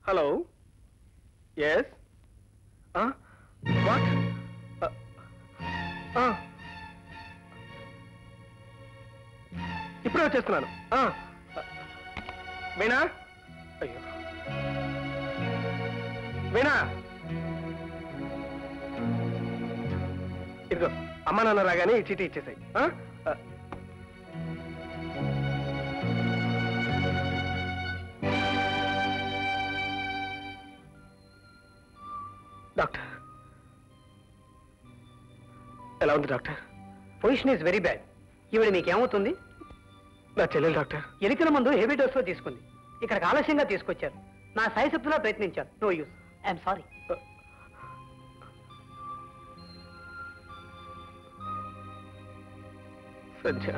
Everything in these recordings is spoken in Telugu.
హలో ఎస్ వాట్ ఇప్పుడే వచ్చేస్తున్నాను. వీణా, అయ్యో వీణా, ఇదిగో అమ్మా నాన్న రాగానే ఈ చీటీ ఇచ్చేసాయి. డాక్టర్ ఎలా ఉంది doctor? Position is very bad. ఈవిడ మీకేమవుతుంది? నా చెల్లెలు డాక్టర్ ఎలికల మందు హెవీ డోస్ లో తీసుకుంది. ఇక్కడికి ఆలస్యంగా తీసుకొచ్చారు. నా సాయశక్తిలో ప్రయత్నించాను. No use. I'm sorry. Sandhya,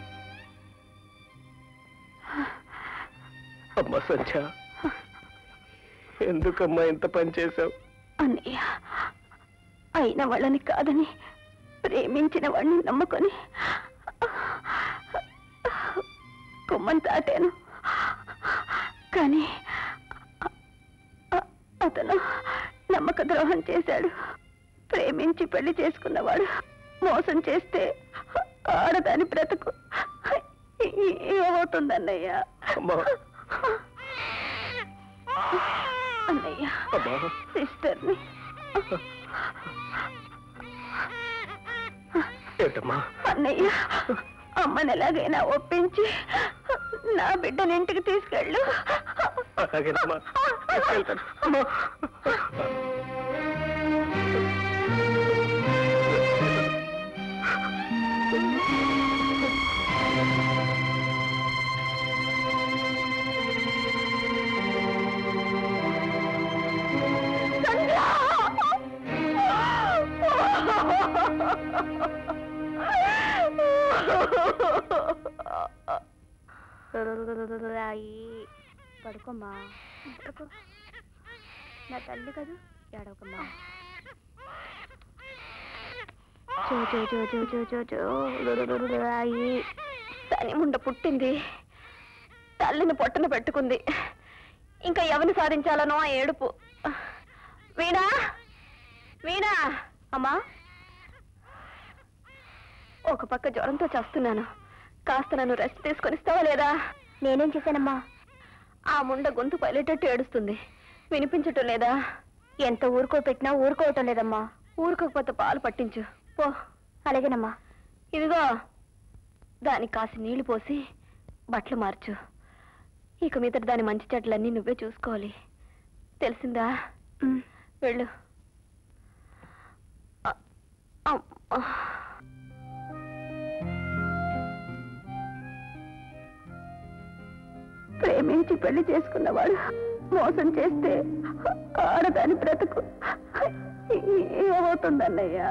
అమ్మా సంధ్య, ఎందుకమ్మా ఇంత పని చేశావు? అన్నయ్య, అయిన వాళ్ళని కాదని ప్రేమించిన వాడిని నమ్ముకొని కుమ్మని తాటాను. కానీ అతను నమ్మక ద్రోహం చేశాడు. ప్రేమించి పెళ్లి చేసుకున్నవాడు మోసం చేస్తే ఆడదాని బ్రతుకు ఏమవుతుందన్నయ్య? అన్నయ్య, సిస్టర్ని అన్నయ్య, అమ్మని ఎలాగైనా ఒప్పించి నా బిడ్డని ఇంటికి తీసుకెళ్ళు. పడుకోమ్మా, పడుకో. నా తల్లి కదా, ఏడవకమ్మా. తని ముండ పుట్టింది, తల్లిని పొట్టన పెట్టుకుంది. ఇంకా ఎవరిని సాధించాలనో ఆ ఏడుపు. వీణా, వీణా, అమ్మా. ఒక పక్క జ్వరంతో చేస్తున్నాను. కాస్త నన్ను రెస్ట్ తీసుకొని ఇస్తావా లేదా? నేనేం చేశానమ్మా? ఆ ముండ గొంతు పైలేటట్టు ఏడుస్తుంది. వినిపించటం లేదా? ఎంత ఊరుకో పెట్టినా ఊరుకోవటం లేదమ్మా. ఊరుకోకపోతే పాలు పట్టించు పో. అలాగేనమ్మా. ఇదిగో, దానికి కాసి నీళ్లు పోసి బట్టలు మార్చు. ఇక మీదట దాని మంచి చెట్లన్నీ నువ్వే చూసుకోవాలి, తెలిసిందా? వెళ్ళు. ప్రేమించి పెళ్లి చేసుకున్నవాడు మోసం చేస్తే ఆడదాని బ్రతుకు ఏమవుతుందన్నయ్యా?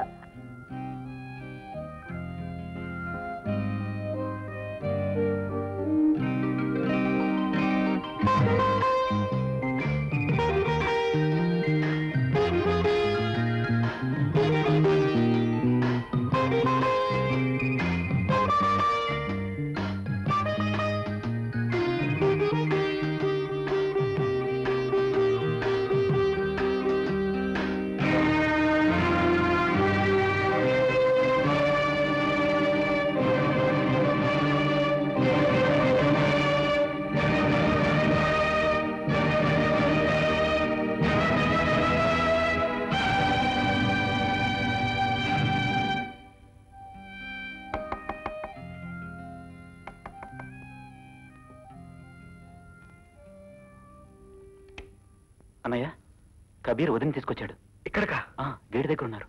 అన్నయ్య, కబీర్ వదిన తీసుకొచ్చాడు. ఇక్కడకా? గేట్ దగ్గర ఉన్నారు.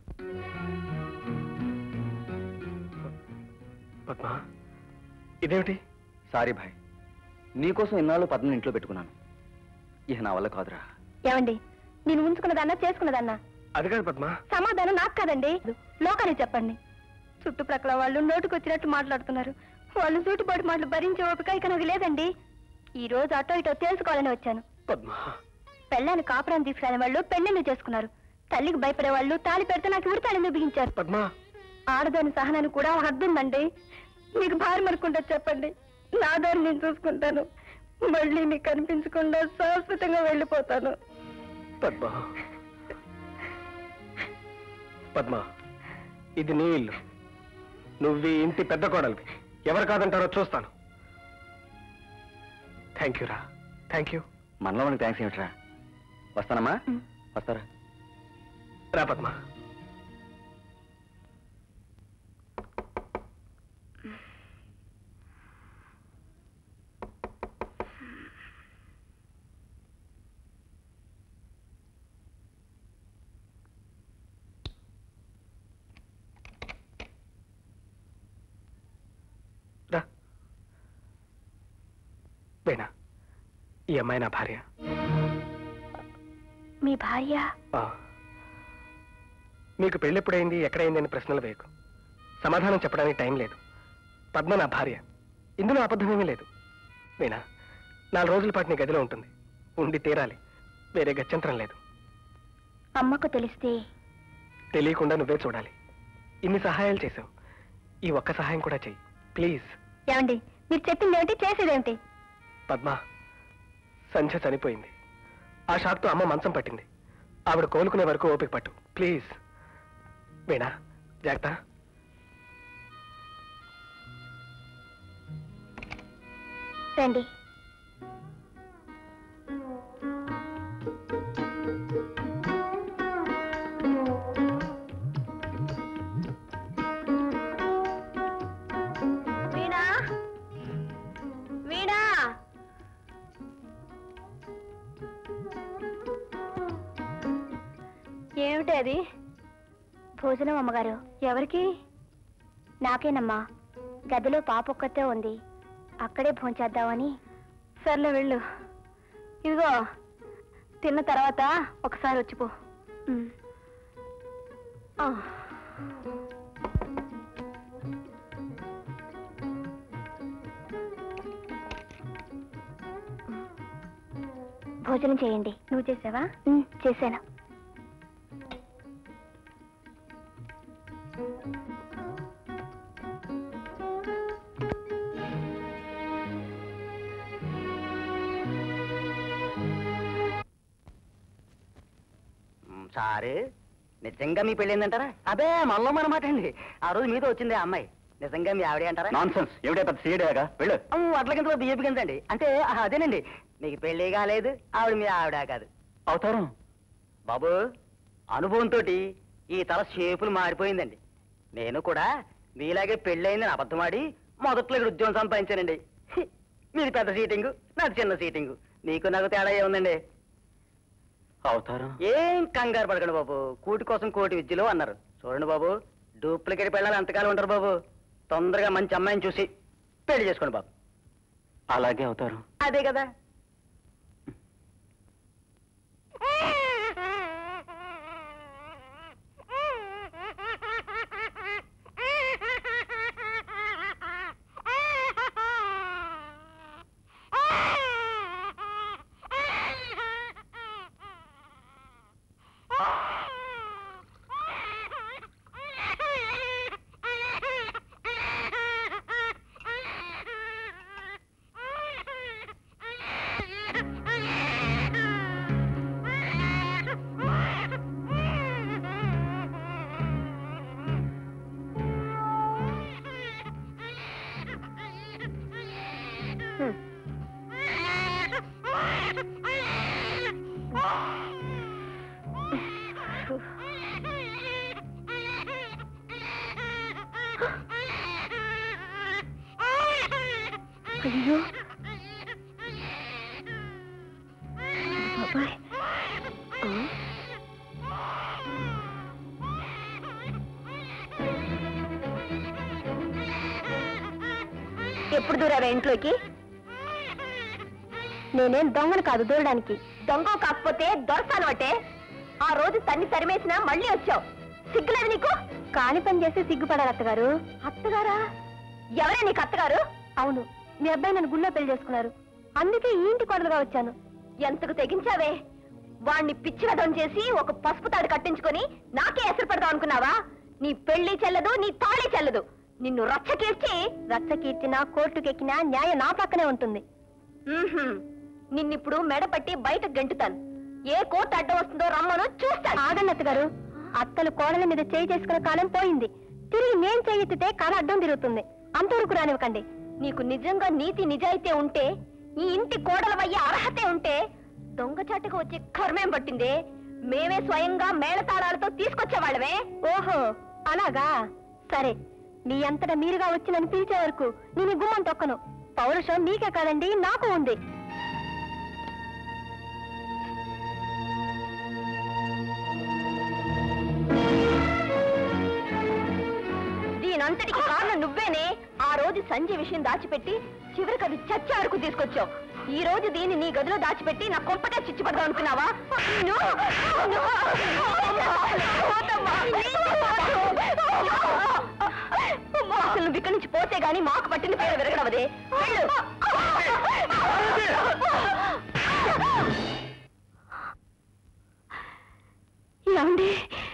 పద్మ, ఇదేమిటి? సారీ భాయ్, నీకోసం ఇన్నాళ్ళు పద్మని ఇంట్లో పెట్టుకున్నాను. ఇక నా వల్ల కాదురా. ఏమండి, నేను ఉంచుకున్నదన్నా చేసుకున్నదన్నా? అది కాదు పద్మ. సమాధానం నాకు కాదండి, లోకానికి చెప్పండి. చుట్టుప్రక్కల వాళ్ళు నోటుకొచ్చినట్టు మాట్లాడుతున్నారు. వాళ్ళు సూటిపాటు మాటలు భరించే ఓపిక ఇక నాకు లేదండి. ఈ రోజు అటో ఇటో తెలుసుకోవాలని వచ్చాను. పెళ్ళాన్ని కాపురాన్ని తీసుకురాని వాళ్ళు పెళ్లిళ్ళు చేసుకున్నారు. తల్లికి భయపడే వాళ్ళు తాళి పెడితే నాకు ఉరితాళిని బిగించారు. ఆడదాని సహనాన్ని కూడా హద్దుందండి. మీకు భారీ మరుకుంటా చెప్పండి. నా దారి నేను చూసుకుంటాను. మళ్ళీ నీకు కనిపించకుండా శాశ్వతంగా వెళ్ళిపోతాను. పద్మ, పద్మ, ఇది నీ ఇల్లు. నువ్వు ఈ ఇంటి పెద్ద కోడలివి. ఎవరు కాదంటారో చూస్తాను. థ్యాంక్ యూ రా, థ్యాంక్ యూ. మనలో మనకి థ్యాంక్స్ ఏమిట్రా? వస్తానమ్మా. వస్తారా? రా పద్మ. వేణా, ఈ అమ్మాయి నా భార్య. మీ భార్య? మీకు పెళ్ళెప్పుడైంది, ఎక్కడైంది అని ప్రశ్నలు వేయకు. సమాధానం చెప్పడానికి టైం లేదు. పద్మ నా భార్య. ఇందులో అబద్ధమేమీ లేదు. వేణా, 4 రోజుల పాటు నీ గదిలో ఉంటుంది. ఉండి తీరాలి. వేరే గత్యంతరం లేదు. అమ్మకు తెలిస్తే? తెలియకుండా నువ్వే చూడాలి. ఇన్ని సహాయాలు చేశావు, ఈ ఒక్క సహాయం కూడా చెయ్యి ప్లీజ్. ఏమండి, మీరు చెప్పింది ఏమిటి, చేసేదేమిటి? పద్మ, సంధ్య చనిపోయింది. ఆ షాక్తో అమ్మ మంచం పట్టింది. ఆవిడ కోలుకునే వరకు ఓపిక పట్టు ప్లీజ్. వేణా, జాగ్రత్త. రండి. వీణా, వీణా. ఏమిటి అది? భోజనం అమ్మగారు. ఎవరికి? నాకేనమ్మా. గదిలో పాప ఒక్కతే ఉంది, అక్కడే భోంచేద్దామని. సర్లే వెళ్ళు. ఇదిగో, తిన్న తర్వాత ఒకసారి వచ్చిపో. భోజనం చేయండి. నువ్వు చేసావా? చేశాను. సారే, నిజంగా మీ పెళ్ళిందంటారా? అదే మనలో మన మాట అండి. ఆ రోజు మీతో వచ్చింది ఆ అమ్మాయి. నిజంగా మీ ఆవిడే అంటారా? నాన్సెన్స్. ఎవడే పెద్ద సీడేగా వెళ్ళు. అట్ల కింద బియ్యపు కింద అండి. అంటే అదేనండి, మీకు పెళ్ళి కాలేదు, ఆవిడ మీ ఆవిడ కాదు. అవుతారు బాబు, అనుభవంతో ఈ తల షేపులు మారిపోయిందండి. నేను కూడా మీలాగే పెళ్ళయిందని అబద్ధమాడి మొదట్లో ఇక్కడ ఉద్యోగం సంపాదించానండి. మీది పెద్ద సీటింగు, నాది చిన్న సీటింగు. నీకు నాకు తేడా ఏముందండి? అవుతారు. ఏం కంగారు పడకండి బాబు. కూటి కోసం కోటి విద్యలో అన్నారు. చూడండి బాబు, డూప్లికేట్ పెళ్ళాలి ఎంతకాలం ఉంటారు బాబు. తొందరగా మంచి అమ్మాయిని చూసి పెళ్లి చేసుకోండి బాబు. అలాగే అవుతారు. అదే కదా. అయ్యో బాబాయ్, ఎప్పుడు దూరారా ఇంట్లోకి? నేనేం దొంగను కాదు దూరడానికి. దొంగ కాకపోతే దొరసాను అంటే. ఆ రోజు తన్ని సరిమేసినా మళ్ళీ వచ్చావు. సిగ్గులేదు నీకు? కాని పని చేస్తే సిగ్గుపడారు అత్తగారు. అత్తగారా? ఎవరే నీకు అత్తగారు? అవును, మీ అబ్బాయి నన్ను గుళ్ళో పెళ్లి చేసుకున్నారు, అందుకే ఈ ఇంటి కోడలుగా వచ్చాను. ఎంతకు తెగించావే? వాణ్ణి పిచ్చివదం చేసి ఒక పసుపు తాడు కట్టించుకొని నాకే ఎసరు పెడదాం అనుకున్నావా? నీ పెళ్లి చెల్లదు, నీ తాళి చెల్లదు. నిన్ను రచ్చకీర్చినా కోర్టుకెక్కినా న్యాయం నా పక్కనే ఉంటుంది. నిన్నిప్పుడు మెడపట్టి బయట గెంటుతాను. ఏ కోర్టు అడ్డం వస్తుందో రమ్మను చూస్తాను. ఆగన్నత్త గారు, అత్తలు కోడల మీద చేయి చేసుకున్న కాలం పోయింది. తిరిగి నేను చేయెత్తితే కాలం అడ్డం తిరుగుతుంది. అంతవరకు రానివ్వకండి. నీకు నిజంగా నీతి నిజాయితీ ఉంటే, ఈ ఇంటి కోడలవయ్యే అర్హతే ఉంటే, దొంగచాటుకు వచ్చే కర్మేం పట్టిందే? మేమే స్వయంగా మేళతాళాలతో తీసుకొచ్చేవాళ్ళమే. ఓహో అలాగా, సరే. నీ అంతటా మీరుగా వచ్చి నన్ను పిలిచే వరకు నేను గుమ్మం తొక్కను. పౌరుషం మీకే కాదండి, నాకు ఉంది. దీనంతటికి కారణం నువ్వేనే. ఆ రోజు సంజయ్ విషయం దాచిపెట్టి చివరికి అది చచ్చే వరకు తీసుకొచ్చావు. ఈ రోజు దీన్ని నీ గదిలో దాచిపెట్టి నా కొంపటే చిచ్చుపడదాం అనుకున్నావా? అసలు నువ్వు ఇక్కడి నుంచి పోతే గానీ మాకు పట్టిన పేరు విరగడవదే. ఏమండి?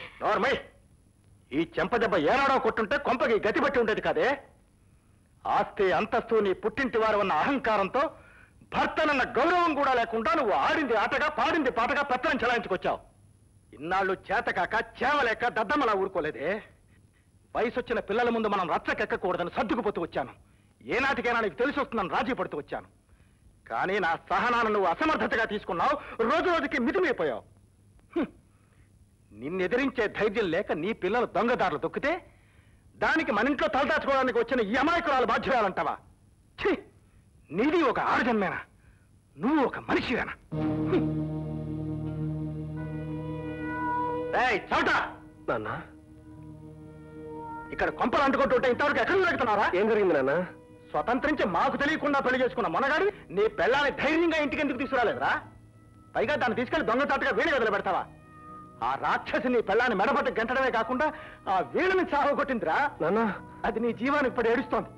ఈ చెంపదెబ్బ ఏనాడో కొట్టుంటే కొంపకి గతి పట్టి ఉండేది కాదే. ఆస్తి అంతస్తు నీ పుట్టింటి వారు ఉన్న అహంకారంతో భర్తనన్న గౌరవం కూడా లేకుండా నువ్వు ఆడింది ఆటగా పాడింది పాటగా పెత్తనం చెలాయించుకొచ్చావు. ఇన్నాళ్ళు చేతకాక చేవలేక దద్దమ్మలా ఊరుకోలేదే. వయసొచ్చిన పిల్లల ముందు మనం రచ్చకెక్కకూడదని సర్దుకుపోతూ వచ్చాను. ఏనాటికైనా నీకు తెలిసి వస్తుందని రాజీ పడుతూ వచ్చాను. కానీ నా సహనాన్ని నువ్వు అసమర్థతగా తీసుకున్నావు. రోజు రోజుకి మితిమైపోయావు. నిన్నెదిరించే ధైర్యం లేక నీ పిల్లలు దొంగదారులు దొక్కితే దానికి మన ఇంట్లో తలదాచుకోవడానికి వచ్చిన ఈ అమాయకురాలు బాధ్యురాలంటావా? ఛీ, నీది ఒక ఆడజన్మేనా? నువ్వు ఒక మనిషివేనా? చౌట నాన్న, ఇక్కడ కొంపలు అంటుకుంటుంటే ఇంతవరకు ఎక్కడ జరుగుతున్నారా? ఏం జరిగింది నాన్న? స్వతంత్రించి మాకు తెలియకుండా పెళ్లి చేసుకున్న మొనగాడు నీ పెళ్ళాన్ని ధైర్యంగా ఇంటికి ఎందుకు తీసుకురాలేదురా? పైగా దాన్ని తీసుకెళ్లి దొంగతాటుగా వీడి గదిలో పెడతావా? ఆ రాక్షసి నీ పెళ్ళాన్ని మెడబట్టి గంటడమే కాకుండా ఆ వీళ్ళని చావగొట్టిందిరా నాన్న. అది నీ జీవాన్ని ఇప్పుడు ఏడుస్తోంది.